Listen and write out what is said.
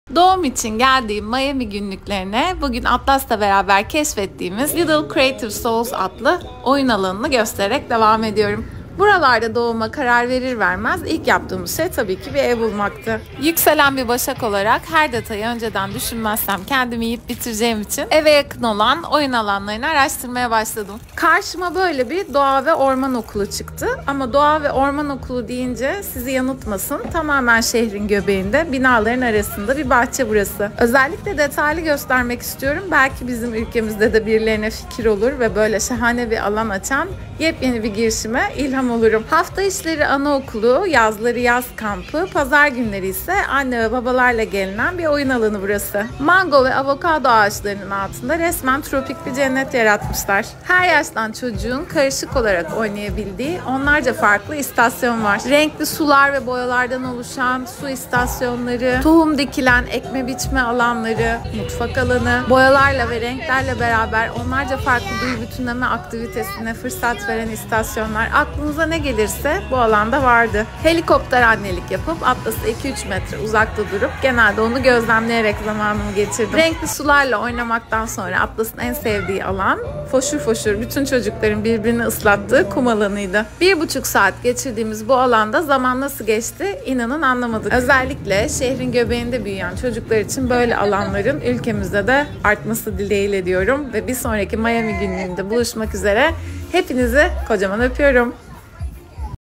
Doğum için geldiğim Miami günlüklerine bugün Atlas'la beraber keşfettiğimiz Little Creative Souls adlı oyun alanını göstererek devam ediyorum. Buralarda doğuma karar verir vermez ilk yaptığımız şey tabii ki bir ev bulmaktı. Yükselen bir başak olarak her detayı önceden düşünmezsem kendimi yiyip bitireceğim için eve yakın olan oyun alanlarını araştırmaya başladım. Karşıma böyle bir doğa ve orman okulu çıktı. Ama doğa ve orman okulu deyince sizi yanıltmasın, tamamen şehrin göbeğinde binaların arasında bir bahçe burası. Özellikle detaylı göstermek istiyorum. Belki bizim ülkemizde de birilerine fikir olur ve böyle şahane bir alan açan yepyeni bir girişime ilham olurum. Hafta içleri anaokulu, yazları yaz kampı, pazar günleri ise anne ve babalarla gelinen bir oyun alanı burası. Mango ve avokado ağaçlarının altında resmen tropik bir cennet yaratmışlar. Her yaştan çocuğun karışık olarak oynayabildiği onlarca farklı istasyon var. Renkli sular ve boyalardan oluşan su istasyonları, tohum dikilen ekme biçme alanları, mutfak alanı, boyalarla ve renklerle beraber onlarca farklı duyu bütünleme aktivitesine fırsat veren istasyonlar, aklınıza ne gelirse bu alanda vardı. Helikopter annelik yapıp Atlas'a 2-3 metre uzakta durup genelde onu gözlemleyerek zamanımı geçirdim. Renkli sularla oynamaktan sonra Atlas'ın en sevdiği alan foşur foşur bütün çocukların birbirini ıslattığı kum alanıydı. 1,5 saat geçirdiğimiz bu alanda zaman nasıl geçti inanın anlamadık. Özellikle şehrin göbeğinde büyüyen çocuklar için böyle alanların ülkemizde de artması dileğiyle diyorum ve bir sonraki Miami günlüğünde buluşmak üzere. Hepinizi kocaman öpüyorum.